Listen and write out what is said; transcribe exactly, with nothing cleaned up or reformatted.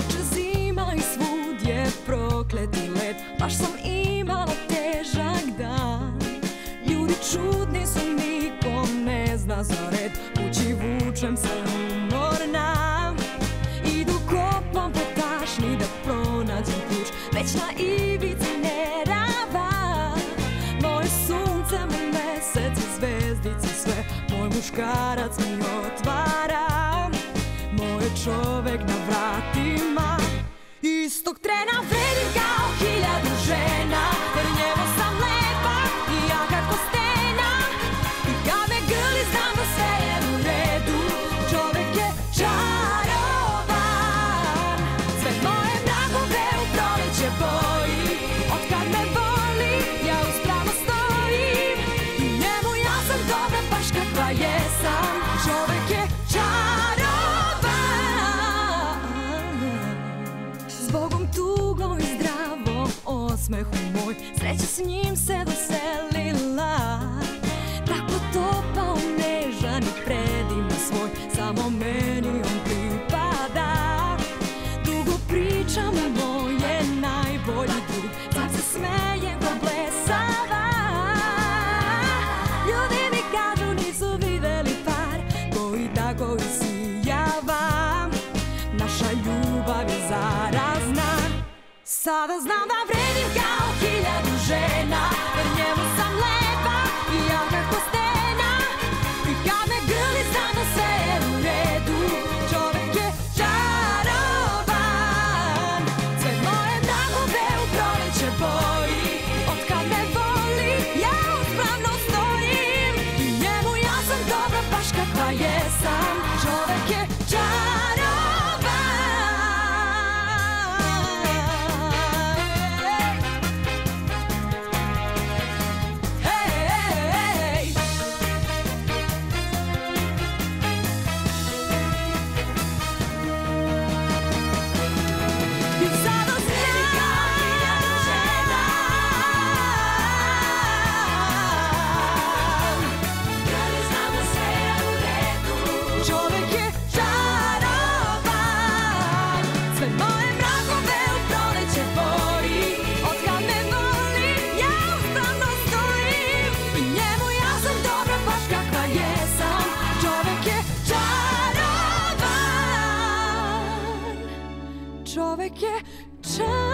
Niče zima i svud je prokleti led, baš sam imala težak dan. Ljudi čudni su, niko ne zna za red, kući vučem se umorna. Idu kopom po tašni da pronađem ključ, već na ivici nerava. Moje sunce, moj mesec i zvezdice sve, moj muškarac mi otvara. Moj čovek na vratima, istog trena vredim kao hiljadu žena, jer njemu sam lepa i jaka ko stena. I kad me grli znam da sve je u redu, čovek je čaroban. Sve moje mrakove u proleće boji, od kad me voli ja uspravno stojim. I njemu ja sam dobra baš kakva jesam, čovek je čaroban. Zbogom, tugom i zdravom osmehu moj, sreća s njim se doselila. Tako topao, nežan i predivan svoj, samo meni on pripada. Dugo pričam o moje najbolji drug, sad se smejem ko blesava. Ljudi mi kažu nisu videli par koji tako isijava. Naša ljubav je zarazna, sada znam da vredim kao hiljadu žena, jer njemu sam lepa i jaka ko stena. I kad me grli znam da sve je u redu, čovek je čaroban. Sve moje mrakove u proleće boji, od kad me voli ja uspravno stojim. I njemu ja sam dobra baš kakva jesam, čovek je čaroban. Čovek je čaroban.